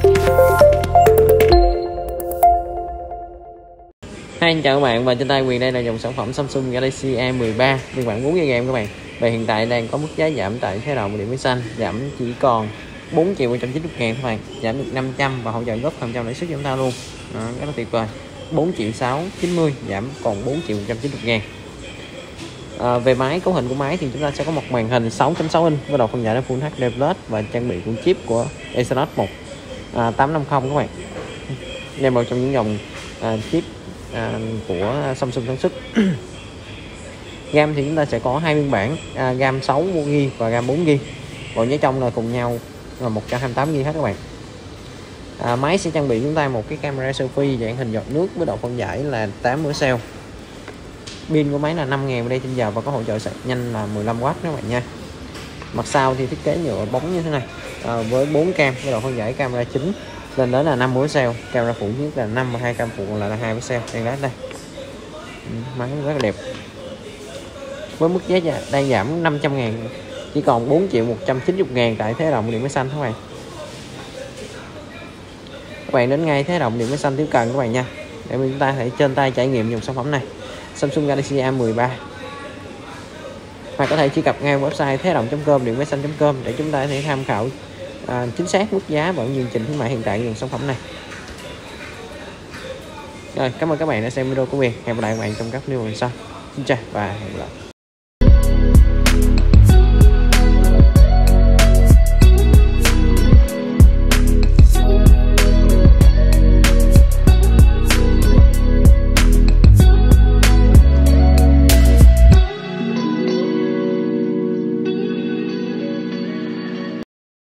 Hi, chào các bạn, và trên tay Quyền đây là dòng sản phẩm Samsung Galaxy A13 phiên bản 4GB các bạn. Và hiện tại đang có mức giá giảm tại Thế Đồng Điện Máy Xanh, giảm chỉ còn 4.190.000 các bạn, giảm được 500 và hỗ trợ góp phần trăm lãi suất cho chúng ta luôn. Đó, rất là tuyệt vời. 4.690.000 giảm còn 4.190.000. Về máy, cấu hình của máy thì chúng ta sẽ có một màn hình 6.6 inch với độ phân giải Full HD Plus và trang bị con chip của Exynos 1850 các bạn. Đây là một trong những dòng chip của Samsung sản xuất. RAM thì chúng ta sẽ có hai biên bản, RAM 6GB và RAM 4GB. Còn nhớ trong là cùng nhau là 128GB hết các bạn. Máy sẽ trang bị chúng ta một cái camera selfie dạng hình giọt nước với độ phân giải là 8 pixel. Pin của máy là 5000 mAh và có hỗ trợ sạc nhanh là 15W các bạn nha. Mặt sau thì thiết kế nhựa bóng như thế này, với 4 cam với độ phân giải camera chính lên đến là 5 pixel, camera phụ nhất là 5 và 2 cam phụ là 2 pixel. Đây máy rất là đẹp. Với mức giá đang giảm 500.000 chỉ còn 4.190.000 tại Thế Đồng Điện Máy Xanh các bạn. Các bạn đến ngay Thế Đồng Điện Máy Xanh nếu cần các bạn nha, để chúng ta hãy trên tay trải nghiệm dòng sản phẩm này Samsung Galaxy A13, hoặc có thể truy cập ngay website thế động.com, điện máy xanh.com để chúng ta có thể tham khảo chính xác mức giá và chương trình khuyến mại hiện tại dòng sản phẩm này. Rồi, cảm ơn các bạn đã xem video của Quyền. Hẹn gặp lại các bạn trong các video lần sau. Xin chào và hẹn gặp lại.